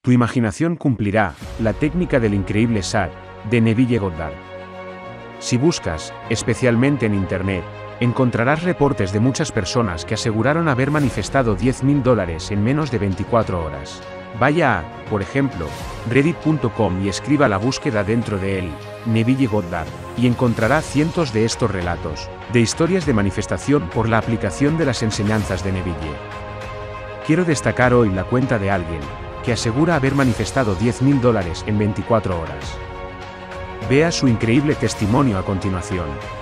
Tu imaginación cumplirá, la técnica del increíble SAT, de Neville Goddard. Si buscas, especialmente en Internet, encontrarás reportes de muchas personas que aseguraron haber manifestado $10.000 en menos de 24 horas. Vaya a, por ejemplo, reddit.com y escriba la búsqueda dentro de él, Neville Goddard, y encontrará cientos de estos relatos, de historias de manifestación por la aplicación de las enseñanzas de Neville. Quiero destacar hoy la cuenta de alguien, que asegura haber manifestado $10.000 en 24 horas. Vea su increíble testimonio a continuación.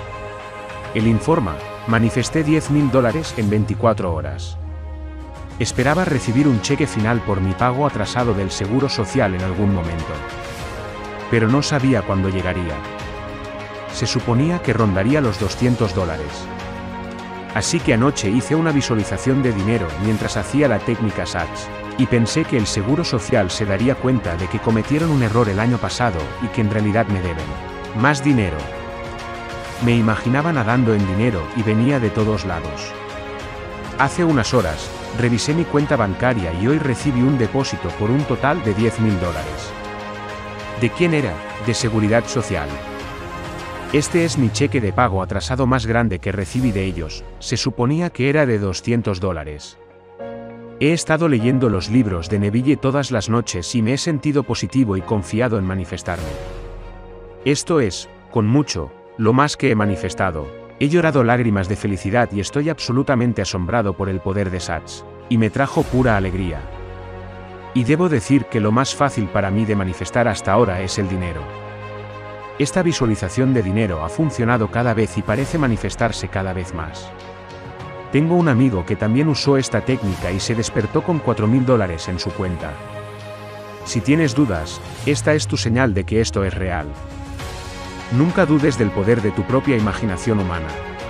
Él informa: manifesté $10.000 en 24 horas. Esperaba recibir un cheque final por mi pago atrasado del Seguro Social en algún momento. Pero no sabía cuándo llegaría. Se suponía que rondaría los $200. Así que anoche hice una visualización de dinero mientras hacía la técnica SATS, y pensé que el Seguro Social se daría cuenta de que cometieron un error el año pasado y que en realidad me deben más dinero. Me imaginaba nadando en dinero y venía de todos lados. Hace unas horas, revisé mi cuenta bancaria y hoy recibí un depósito por un total de $10.000. ¿De quién era? De Seguridad Social. Este es mi cheque de pago atrasado más grande que recibí de ellos, se suponía que era de $200. He estado leyendo los libros de Neville todas las noches y me he sentido positivo y confiado en manifestarme. Esto es, con mucho, lo más que he manifestado. He llorado lágrimas de felicidad y estoy absolutamente asombrado por el poder de SATS, y me trajo pura alegría. Y debo decir que lo más fácil para mí de manifestar hasta ahora es el dinero. Esta visualización de dinero ha funcionado cada vez y parece manifestarse cada vez más. Tengo un amigo que también usó esta técnica y se despertó con $4.000 en su cuenta. Si tienes dudas, esta es tu señal de que esto es real. Nunca dudes del poder de tu propia imaginación humana.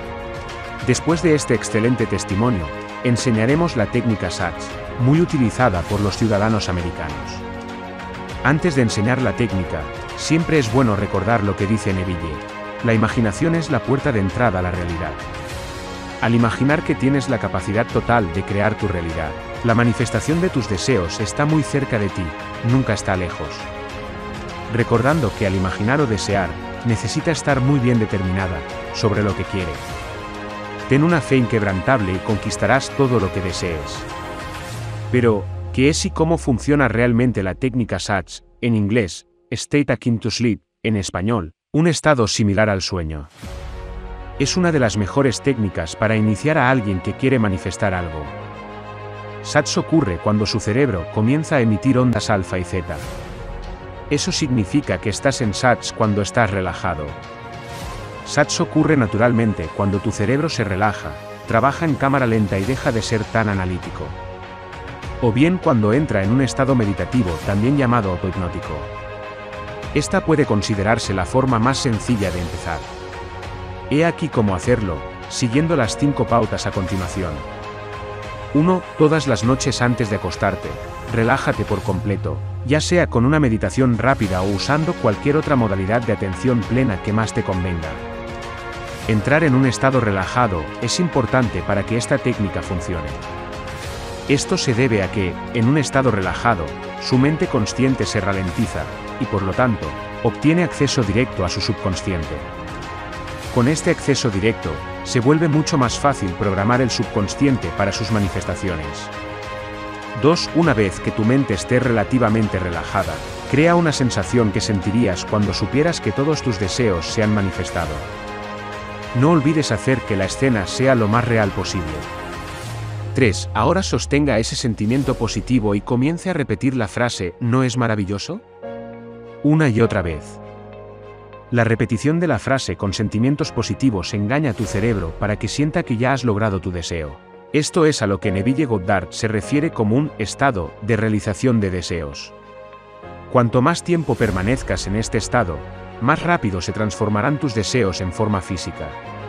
Después de este excelente testimonio, enseñaremos la técnica SATS, muy utilizada por los ciudadanos americanos. Antes de enseñar la técnica, siempre es bueno recordar lo que dice Neville: la imaginación es la puerta de entrada a la realidad. Al imaginar que tienes la capacidad total de crear tu realidad, la manifestación de tus deseos está muy cerca de ti, nunca está lejos. Recordando que al imaginar o desear, necesita estar muy bien determinada sobre lo que quiere. Ten una fe inquebrantable y conquistarás todo lo que desees. Pero, ¿qué es y cómo funciona realmente la técnica SATS, en inglés, State Akin to Sleep, en español, un estado similar al sueño? Es una de las mejores técnicas para iniciar a alguien que quiere manifestar algo. SATS ocurre cuando su cerebro comienza a emitir ondas alfa y zeta. Eso significa que estás en SATS cuando estás relajado. SATS ocurre naturalmente cuando tu cerebro se relaja, trabaja en cámara lenta y deja de ser tan analítico. O bien cuando entra en un estado meditativo también llamado autohipnótico. Esta puede considerarse la forma más sencilla de empezar. He aquí cómo hacerlo, siguiendo las 5 pautas a continuación. 1. Todas las noches antes de acostarte, relájate por completo, ya sea con una meditación rápida o usando cualquier otra modalidad de atención plena que más te convenga. Entrar en un estado relajado es importante para que esta técnica funcione. Esto se debe a que, en un estado relajado, su mente consciente se ralentiza, y por lo tanto, obtiene acceso directo a su subconsciente. Con este acceso directo, se vuelve mucho más fácil programar el subconsciente para sus manifestaciones. 2. Una vez que tu mente esté relativamente relajada, crea una sensación que sentirías cuando supieras que todos tus deseos se han manifestado. No olvides hacer que la escena sea lo más real posible. 3. Ahora sostenga ese sentimiento positivo y comience a repetir la frase ¿no es maravilloso? Una y otra vez. La repetición de la frase con sentimientos positivos engaña a tu cerebro para que sienta que ya has logrado tu deseo. Esto es a lo que Neville Goddard se refiere como un estado de realización de deseos. Cuanto más tiempo permanezcas en este estado, más rápido se transformarán tus deseos en forma física.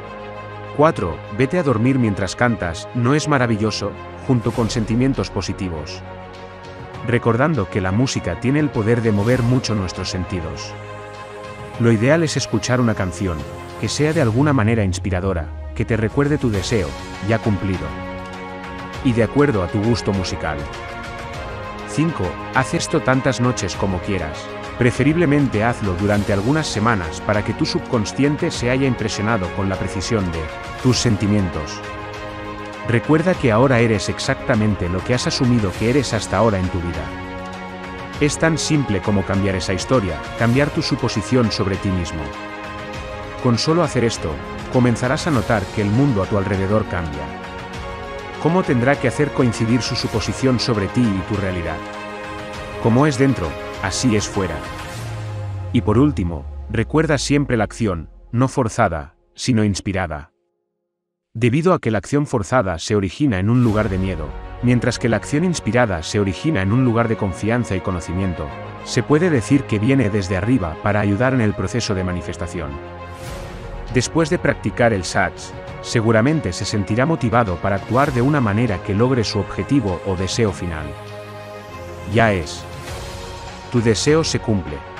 4. Vete a dormir mientras cantas ¿no es maravilloso?, junto con sentimientos positivos. Recordando que la música tiene el poder de mover mucho nuestros sentidos. Lo ideal es escuchar una canción, que sea de alguna manera inspiradora, que te recuerde tu deseo, ya cumplido. Y de acuerdo a tu gusto musical. 5. Haz esto tantas noches como quieras. Preferiblemente hazlo durante algunas semanas para que tu subconsciente se haya impresionado con la precisión de tus sentimientos. Recuerda que ahora eres exactamente lo que has asumido que eres hasta ahora en tu vida. Es tan simple como cambiar esa historia, cambiar tu suposición sobre ti mismo. Con solo hacer esto, comenzarás a notar que el mundo a tu alrededor cambia. ¿Cómo tendrá que hacer coincidir su suposición sobre ti y tu realidad? Como es dentro, así es fuera. Y por último, recuerda siempre la acción, no forzada, sino inspirada. Debido a que la acción forzada se origina en un lugar de miedo, mientras que la acción inspirada se origina en un lugar de confianza y conocimiento, se puede decir que viene desde arriba para ayudar en el proceso de manifestación. Después de practicar el SATS, seguramente se sentirá motivado para actuar de una manera que logre su objetivo o deseo final. Ya es. Tu deseo se cumple.